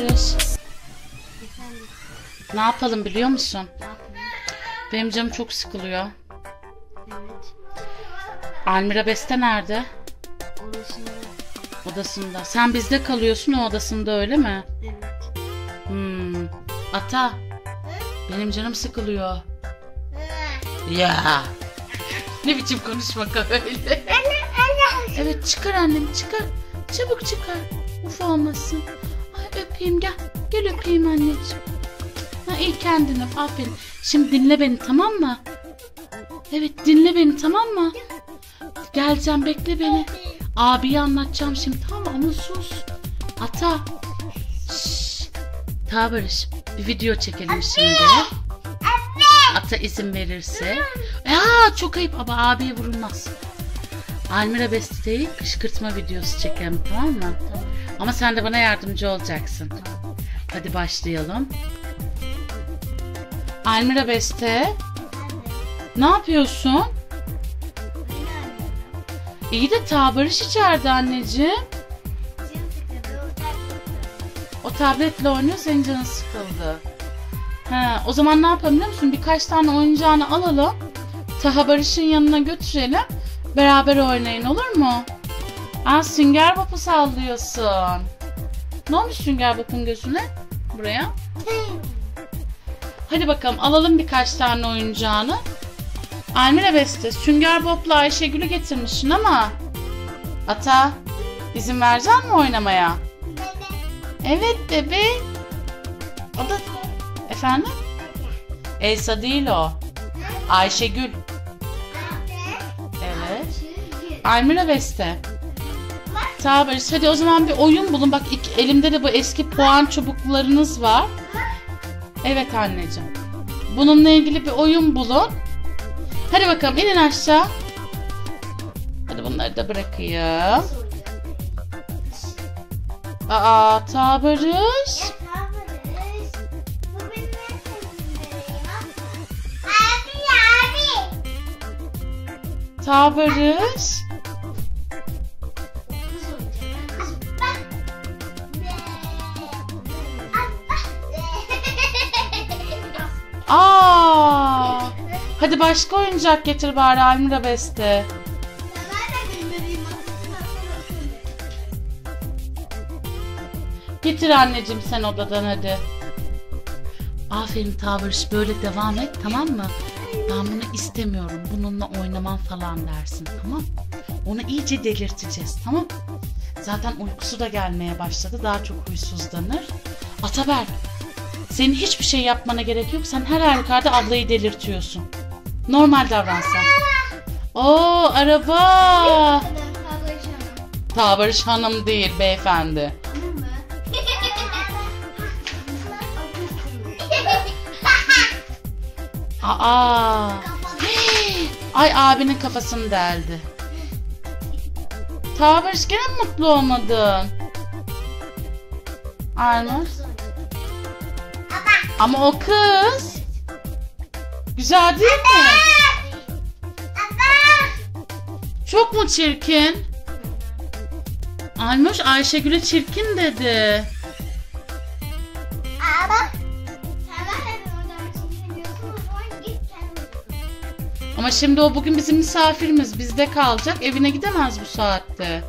Barış. Efendim, Ne yapalım biliyor musun? ne yapayım? Benim canım çok sıkılıyor. Evet. Almira Beste nerede? Odasında. Odasında. Sen bizde kalıyorsun, o odasında, öyle mi? Evet. Ata. Benim canım sıkılıyor. Ya. Ne biçim konuşmak öyle? Evet, çıkar annem, çıkar. Çabuk çıkar. Uf olmasın. Ay öpeyim, gel. Gel öpeyim anneciğim. Ha, iyi kendini öp, aferin. Şimdi dinle beni, tamam mı? Evet, dinle beni, tamam mı? Geleceğim, bekle beni. Abiye anlatacağım şimdi, tamam mı? Ama sus. Ata. Şşş. Ta Barış, bir video çekelim şimdi. Ata izin verirse. Ya çok ayıp, ama abiye vurulmaz. Almira Beste'yi kışkırtma videosu çekelim, tamam mı? Tamam. Ama sen de bana yardımcı olacaksın. Hadi başlayalım. Almira Beste, ne yapıyorsun? İyi de Ta Barış içeride anneciğim. O tabletle oynuyor, senin canın sıkıldı. He, o zaman ne yapalım biliyor musun? Birkaç tane oyuncağını alalım. Taha Barış'ın yanına götürelim. Beraber oynayın, olur mu? Aa, Sünger Bob'u sallıyorsun. Ne olmuş Sünger Bob'un gözüne? Buraya. Hadi bakalım, alalım birkaç tane oyuncağını. Almira Beste, Sünger Bob'la Ayşegül'ü getirmişsin ama Ata, izin verecek mi oynamaya? Evet bebe. O da... Efendim? Elsa değil o. Ayşegül. Evet. Almira Beste. Tamam Barış, hadi o zaman bir oyun bulun. Bak elimde de bu eski puan çubuklarınız var. Evet anneciğim. Bununla ilgili bir oyun bulun. Hadi bakalım, inin aşağı. Hadi bunları da bırakayım. Aa, Ta Barış. Ta Barış. Aa! Hadi başka oyuncak getir bari Almira Beste. Getir anneciğim sen odadan hadi. Aferin Ta Barış, böyle devam et, tamam mı? Ben bunu istemiyorum, bununla oynaman falan dersin, tamam? Onu iyice delirteceğiz, tamam? Zaten uykusu da gelmeye başladı, daha çok huysuzlanır. Ataberk, senin hiçbir şey yapmana gerek yok, sen her halükarda ablayı delirtiyorsun. Normal davran sen. Oo, araba. Ta Barış Hanım değil beyefendi. Aa. Ay, abinin kafasını deldi. Ta Barış, gene mi mutlu olmadın? Aynen. Ama o kız güzel değil mi? Çok mu çirkin? Almoş Ayşegül'e çirkin dedi. Ama şimdi o bugün bizim misafirimiz. Bizde kalacak. Evine gidemez bu saatte.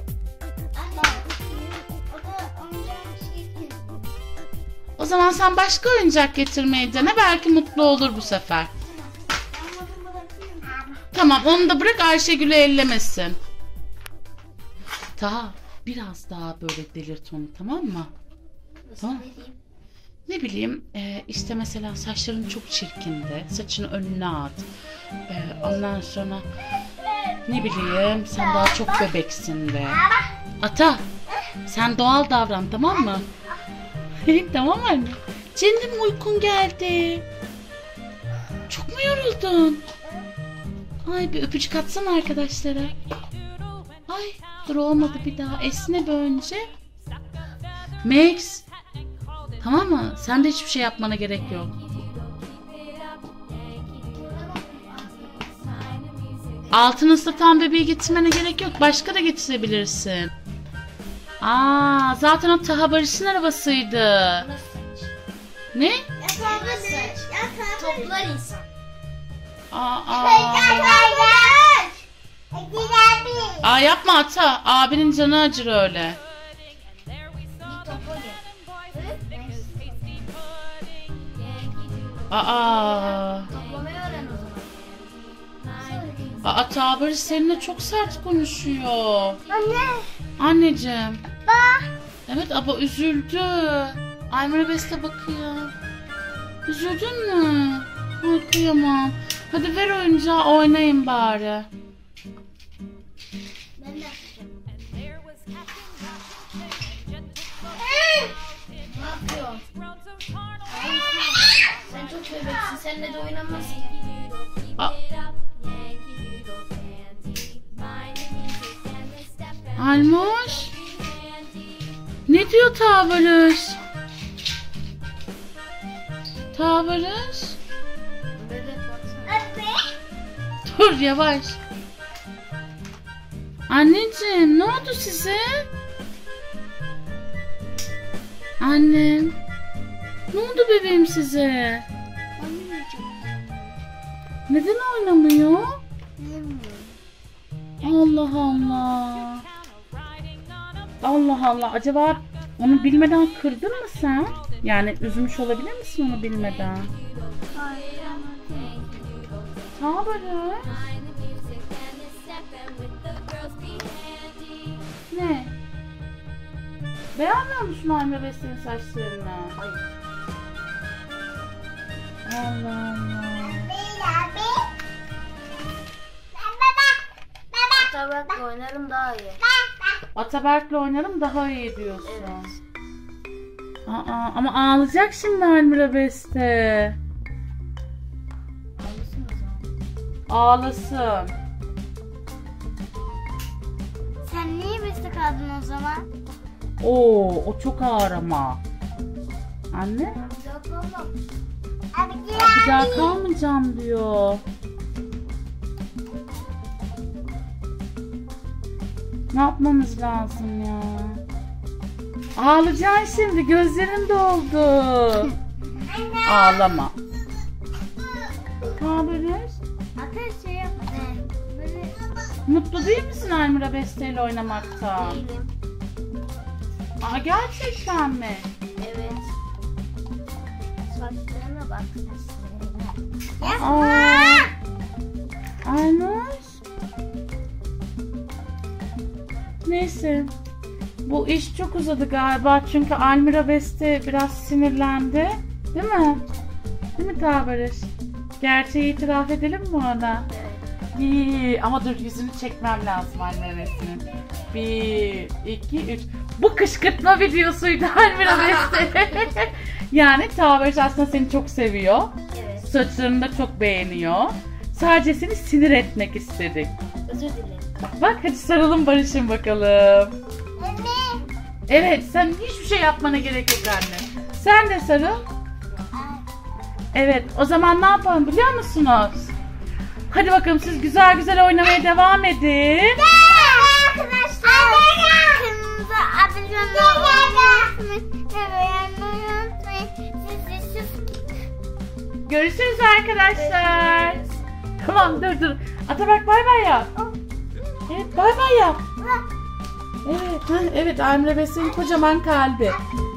O zaman sen başka oyuncak getirmeyi dene. Belki mutlu olur bu sefer. Tamam, onu da bırak, Ayşegül'ü ellemesin. Daha biraz daha böyle delirt onu, tamam mı? Tamam. Ne bileyim, işte mesela saçların çok çirkindi. Saçını önüne at. Ondan sonra ne bileyim, sen daha çok bebeksin de. Ata, sen doğal davran, tamam mı? Tamam anne. Canım, uykun geldi. Çok mu yoruldun? Ay, bir öpücük atsana arkadaşlara. Ay, dur olmadı, bir daha. Esne bir önce. Max. Tamam mı? Sen de hiçbir şey yapmana gerek yok. Altını ıslatan bebeği getirmene gerek yok. Başka da getirebilirsin. Aa, zaten o Taha Barış'ın arabasıydı. Buna saç. Ne? Buna saç. Toplar insan. Aa yapma Ata. Abinin canı acır öyle. Bir topa gel. Aa. Toplamayı öğren o zaman. Aa Taha Barış seninle çok sert konuşuyor. Anne. Anneciğim. Bak. Evet ama üzüldü. Aymara Beste bakıyor. Üzüldün mü? Ay kıyamam. Hadi ver oyuncağı oynayın bari. Ben de yapacağım. Ne yapıyorsun? Sen çok bebeksin. Seninle de oynanmaz ki. Aa. Almoş. Ne diyor Taha Barış? Taha Barış. Bebek baksana. Dur yavaş. Anneciğim ne oldu size? Annem. Ne oldu bebeğim size? Neden oynamıyor? Allah Allah. Allah Allah. Acaba onu bilmeden kırdın mı sen? Yani üzmüş olabilir misin onu bilmeden? Taha Barış. Ne? Beğenmiyor musun Aymara Beste'nin saçlarını? Hayır. Allah Allah. Tabakla oynarım daha iyi. Ataberk'le oynarım daha iyi diyorsun. Evet. Aa, ama ağlayacak şimdi Aymara Beste. Ağlasın o zaman. Ağlasın. Sen niye beste kaldın o zaman? Oo, o çok ağır ama. Anne? Yok oğlum. Bir daha kalmayacağım diyor. Ne yapmamız lazım ya? Ağlayacaksın şimdi. Gözlerin doldu. Ağlama. Taha Barış. Ateş şey yapma. Böyle Mutlu değil misin Aymara Beste ile oynamaktan? değilim. Aa, gerçekten mi? Evet. Saçlarına bak. Aa. Aynoş. Neyse. Bu iş çok uzadı galiba çünkü Aymara Beste biraz sinirlendi. Değil mi? Değil mi Taha Barış? Gerçeği itiraf edelim mi ona? Evet. İyi ama dur yüzünü çekmem lazım Aymara Beste'nin. 1, 2, 3. Bu kışkırtma videosuydu Aymara Beste. Yani Taha Barış aslında seni çok seviyor. Evet. Saçlarını da çok beğeniyor. Sadece seni sinir etmek istedik. Özür dilerim. Bak hadi sarılın barışın bakalım. Evet sen hiçbir şey yapmana gerek yok anne. Sen de sarıl. Evet o zaman ne yapalım biliyor musunuz? Hadi bakalım siz güzel güzel oynamaya devam edin. Arkadaşlar. Kanalımıza abone olmayı unutmayın. Görüşürüz arkadaşlar. Tamam dur. Ataberk bay bay yap. Evet bay bay yap. Evet, evet Aymara Beste'nin kocaman kalbi.